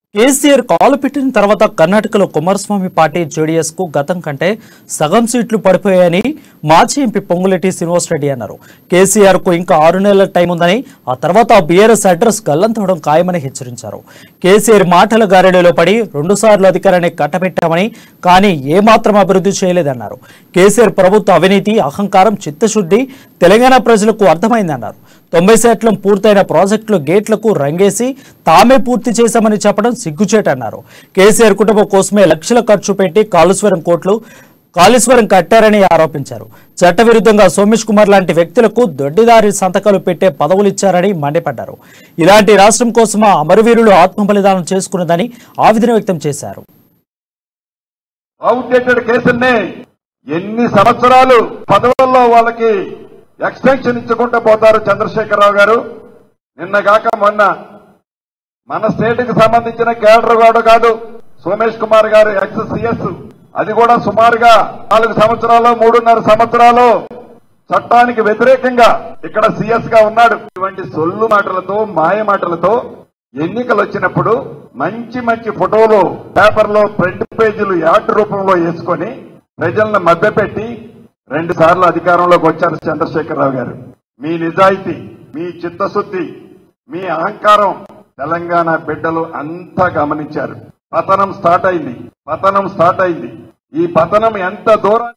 కేసీఆర్ కాలు పెట్టిన తర్వాత కర్ణాటకలో కుమారస్వామి పార్టీ జేడీఎస్ కు గతం కంటే సగం సీట్లు పడిపోయాయని మాజీ ఎంపీ పొంగులేటి శ్రీనివాసరెడ్డి అన్నారు. కేసీఆర్ కు ఇంకా 6 నెలల టైం ఉందని, ఆ తర్వాత బీఆర్ఎస్ అడ్రస్ గల్లంతవడం ఖాయమని హెచ్చరించారు. కేసీఆర్ మాటల గారెడలో పడి 2 సార్లు అధికారాన్ని కట్టబెట్టామని, కానీ ఏమాత్రం అభివృద్ధి చేయలేదన్నారు. కేసీఆర్ ప్రభుత్వ అవినీతి, అహంకారం, చిత్తశుద్ధి తెలంగాణ ప్రజలకు అర్థమైందన్నారు. 90 శాతం పూర్తయిన ప్రాజెక్టులు గేట్లకు రంగేసి తామే పూర్తి చేశామని చెప్పడం సిగ్గుచేటన్నారు. కేసీఆర్ కుటుంబం కోసమే లక్షల ఖర్చు పెట్టి కాళేశ్వరం కట్టారని ఆరోపించారు. చట్టవిరుద్ధంగా సోమేష్ కుమార్ లాంటి వ్యక్తులకు దొడ్డిదారి సంతకాలు పెట్టే పదవులు ఇచ్చారని మండిపడ్డారు. ఇలాంటి రాష్ట్రం కోసం అమరవీరులు ఆత్మ బలిదానం చేసుకున్నదని ఆవేదన వ్యక్తం చేశారు. అవుట్డేటెడ్ కేసుల్ని ఎన్ని సంవత్సరాలు పదవుల్లో వాళ్ళకి ఎక్స్టెన్షన్ ఇచ్చుకుంటూ పోతారు చంద్రశేఖరరావు గారు. నిన్నగాక మొన్న మన స్టేట్ కి సంబంధించిన కేడర్ వాడు కాదు సోమేష్ కుమార్ గారు ఎక్స్ సిఎస్, అది కూడా సుమారుగా 4 సంవత్సరాలు 3.5 సంవత్సరాలు చట్టానికి వ్యతిరేకంగా ఇక్కడ సిఎస్ గా ఉన్నాడు. ఇటువంటి సొల్లు మాటలతో మాయ మాటలతో ఎన్నికలు వచ్చినప్పుడు మంచి మంచి ఫోటోలు పేపర్లో ఫ్రంట్ పేజీలు యాడ్ రూపంలో వేసుకొని ప్రజలను మభ్యపెట్టి 2 సార్లు అధికారంలోకి వచ్చారు చంద్రశేఖరరావు గారు. మీ నిజాయితీ, మీ చిత్తశుద్ధి, మీ అహంకారం తెలంగాణ బిడ్డలు అంతా గమనించారు. పతనం స్టార్ట్ అయింది. ఈ పతనం ఎంత దూరం